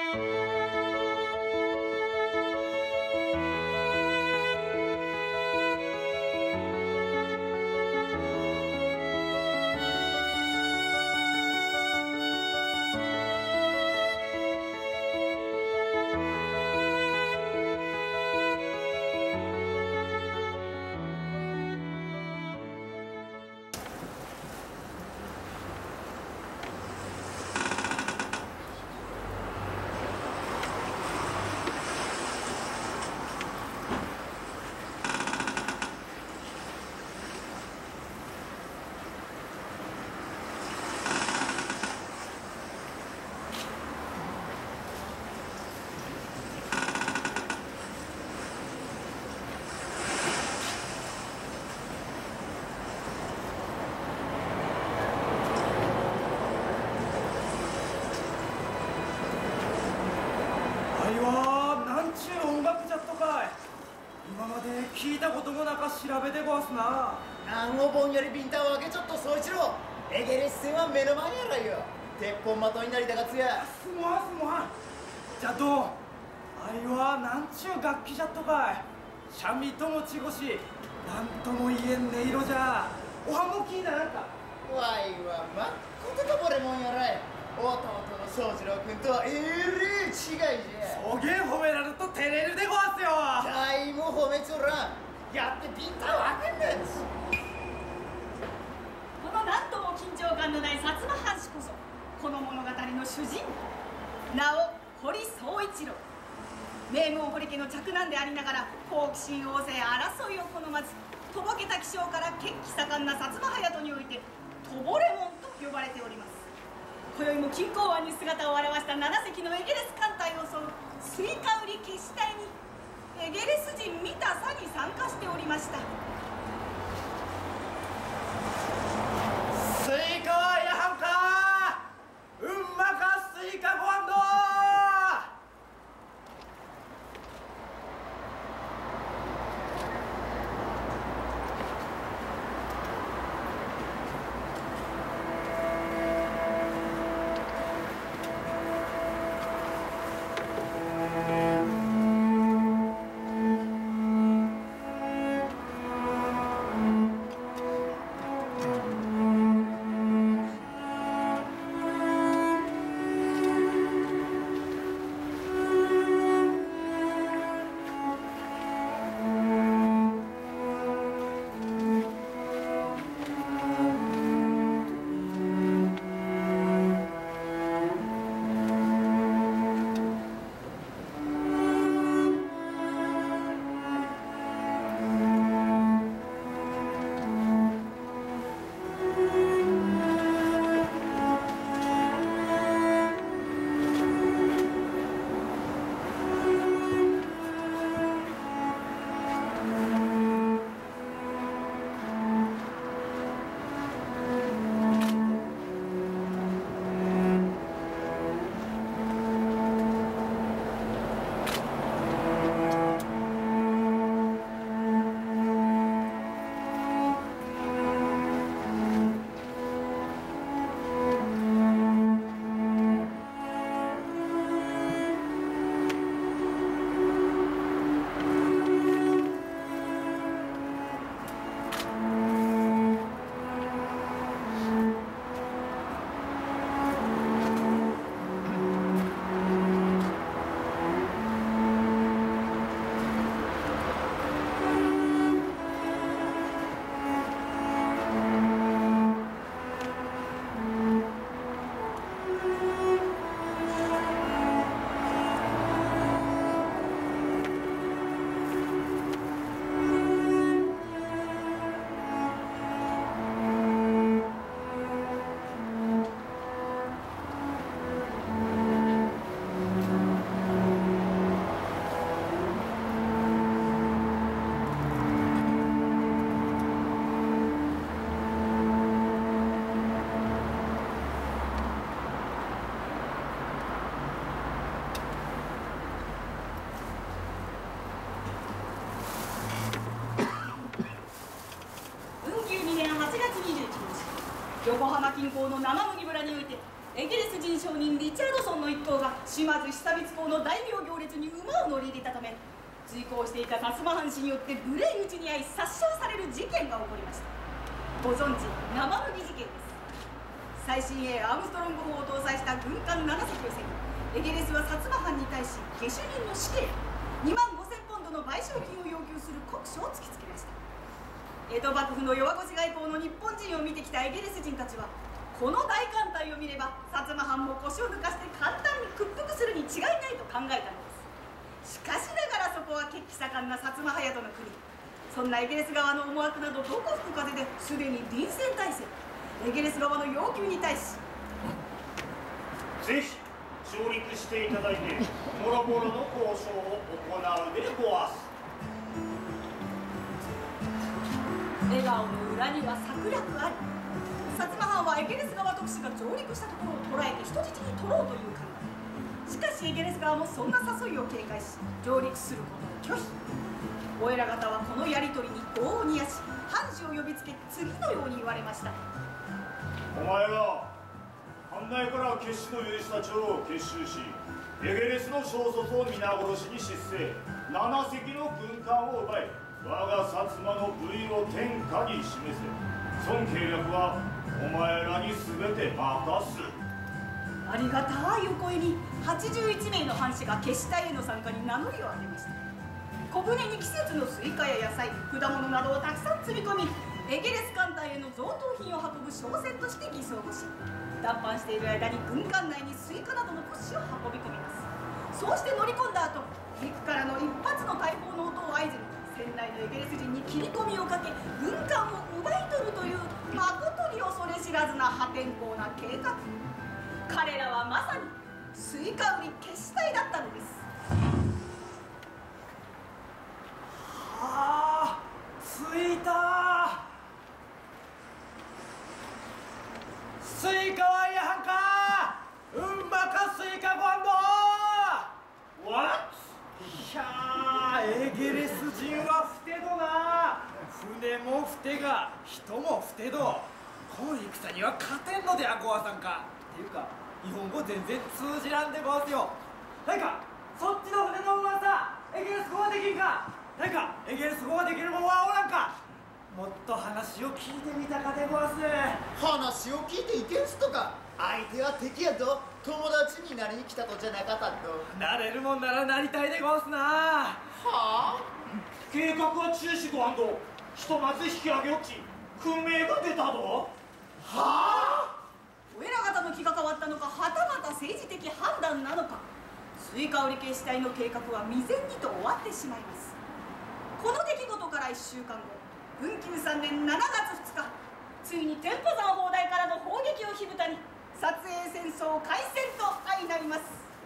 聞いたこともなか調べでごわすな。 なんをぼんやりビンタを開けちょっと総一郎。エゲレス戦は目の前やらよ。鉄砲的になりたがつや。 すまんすまん。じゃどうあいはなんちゅう楽器じゃっとかい。三味ともちごしなんとも言えん音色じゃ。おはもきいななんか。 わいはまっこととぼれもんやらい。弟の宗次郎君とはえれえ違いじゃ。 そげん褒められると照れるでごわすよ。 大も褒めちょらん。やってビンタを開けんねん。 このなんとも緊張感のない薩摩藩士こそこの物語の主人公、なお堀宗一郎。名門堀家の嫡男でありながら好奇心旺盛、争いを好まずとぼけた気性から血気盛んな薩摩隼人においてとぼれ門と呼ばれております。今宵も錦江湾に姿を現した7隻のエゲレス艦隊を襲うスイカ売り決死隊にエゲレス人見たさに参加しておりました。 スイカはやはんか。うんまかスイカごはんど。 横浜近郊の生麦村においてエゲレス人商人リチャードソンの一行が島津久光公の大名行列に馬を乗り入れたため、随行していた薩摩藩士によって無礼討ちに遭い殺傷される事件が起こりました。ご存知、生麦事件です。最新鋭アームストロング砲を搭載した軍艦7隻を背に、エゲレスは薩摩藩に対し下手人の死刑2万5000ポンドの賠償金を要求する告訴を突きつけました。江戸幕府の弱腰外交の日本人を見てきたエゲレス人たちは、この大艦隊を見れば薩摩藩も腰を抜かして簡単に屈服するに違いないと考えたのです。しかしながらそこは血気盛んな薩摩隼人の国。そんなエゲレス側の思惑などどこ吹く風ですでに臨戦態勢。エゲレス側の要求に対し、 ぜひ上陸していただいてもろもろの交渉を行うでごわす。 笑顔の裏には策略あり。薩摩藩はエゲレス側特使が上陸したところを捕らえて人質に取ろうという考え。しかしエゲレス側もそんな誘いを警戒し上陸することを拒否。お偉方はこのやり取りに業を煮やし、藩士を呼びつけ次のように言われました。 お前ら藩内から決死の勇士たちを結集し、エゲレスの小卒を皆殺しに失勢、7隻の軍艦を奪い、我が薩摩の武威を天下に示せ。孫契約はお前らに全て任す。 ありがたいお声に81名の藩士が決死隊への参加に名乗りを上げました。小舟に季節のスイカや野菜、果物などをたくさん積み込み、エゲレス艦隊への贈答品を運ぶ商船として偽装をし、談判している間に軍艦内にスイカなどの物資を運び込みます。そうして乗り込んだ後、陸からの一発の大砲の音を合図に船内のエゲレス人に切り込みをかけ、軍艦を奪い取るというまことに恐れ知らずな破天荒な計画。彼らはまさにスイカ売り決死隊だったのです。 ああ、着いた。スイカはいやはんか。うんまかスイカごんど。 What？ いやー、エゲレス人はふてどな。船もふてが人もふてど。この戦には勝てんのであごわさんか。っていうか日本語全然通じらんでごわすよ。誰かそっちの船の馬さエゲレス語はできんか。誰かエゲレス語ができるもんはおらんか。もっと話を聞いてみたかでごわす。 話を聞いていけんすとか。相手は敵やと友達になりに来たとじゃなかったと。 なれるもんならなりたいでごわすな。 はあ。 計画は中止ご安藤。ひとまず引き上げ落ち、訓命が出たぞ。 はあ。 お偉方の気が変わったのか、はたまた政治的判断なのか、スイカ売り決死隊の計画は未然にと終わってしまいます。この出来事から1週間後、文久3年7月2日、ついに天保山砲台からの砲撃を火蓋に薩英戦争開戦と相なります。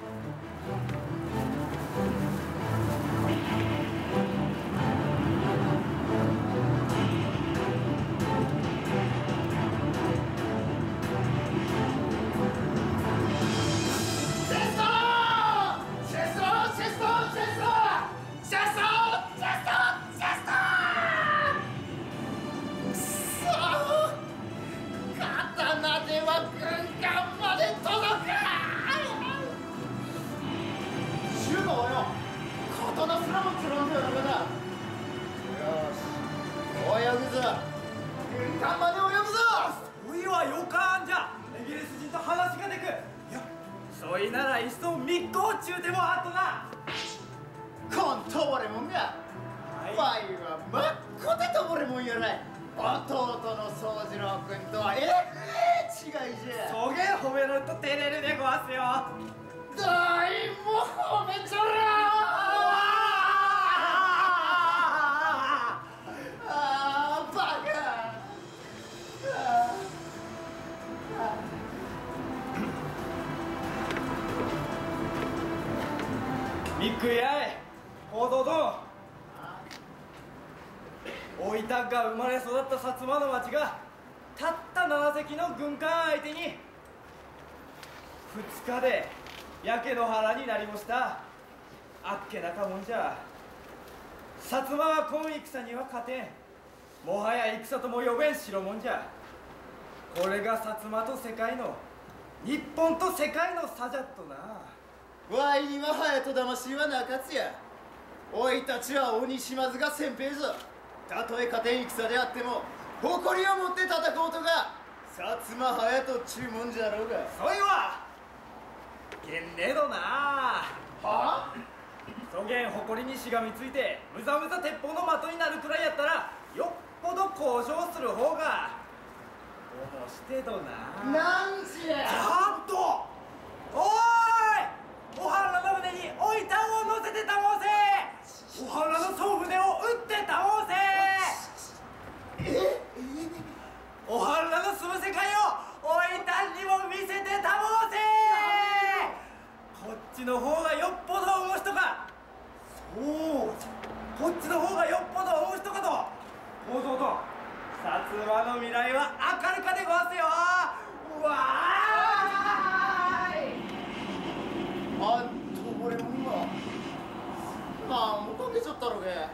そいならいっそ密航中でもあっとな。 こんとぼれもんが、わいはまっこでとぼれもんやらい。弟の宗次郎君とは違いじゃ。 そげん褒めると照れるでごわすよ。 だいも褒めちょらあーバカ。 ビッグやい、報道ど大分が生まれ育った薩摩の町がたった7隻の軍艦相手に2日で焼け野原になりました。あっけなかもんじゃ。薩摩は今戦には勝てん。もはや戦とも呼べん代もんじゃ。これが薩摩と世界の、日本と世界の差じゃっとな。 わいには隼人魂はなかつや。おいたちは鬼島津が先兵ぞ。たとえ加点戦であっても誇りを持って戦おうとが薩摩隼人っちゅうもんじゃろうが。 そいはげんねえどな。 はあ。 そげん誇りにしがみついてむざむざ鉄砲の的になるくらいやったらよっぽど交渉する方がおもしてどな。 なんじちゃ。 ゃんとおーい、お花の船においたんを乗せてたもうせ。お花の総船を撃ってたもうせ。お花の住む世界をおいたんにも見せてたもうせ。こっちの方がよっぽど思う人か。そうこっちの方がよっぽど思う人かと。構造と薩摩の未来は明るかでごわすよ。うわーい。 あんと俺も今なんもかけちゃったろげ。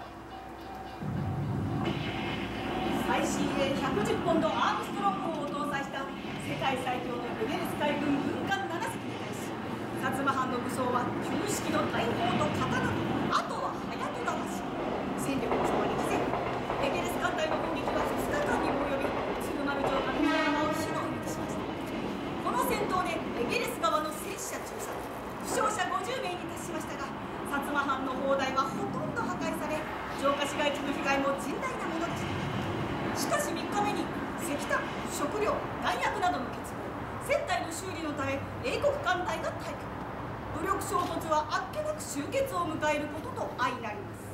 最新鋭110ポンドアームストロングを搭載した世界最強のエゲレス海軍軍艦7隻に対し、薩摩藩の武装は旧式の大砲と刀と、あとは隼人魂。戦力の差は歴然。エゲレス艦隊の攻撃は2日間にも及び、鶴丸城下の山を火の海としました。この戦闘でエゲレス側の戦死者13、負傷者50名に達しましたが、薩摩藩の砲台はほとんど破壊され、城下市街地の被害も甚大なものでした。しかし3日目に石炭、食料、弾薬などの欠乏、船体の修理のため英国艦隊が退去。武力衝突はあっけなく終結を迎えることと相なります。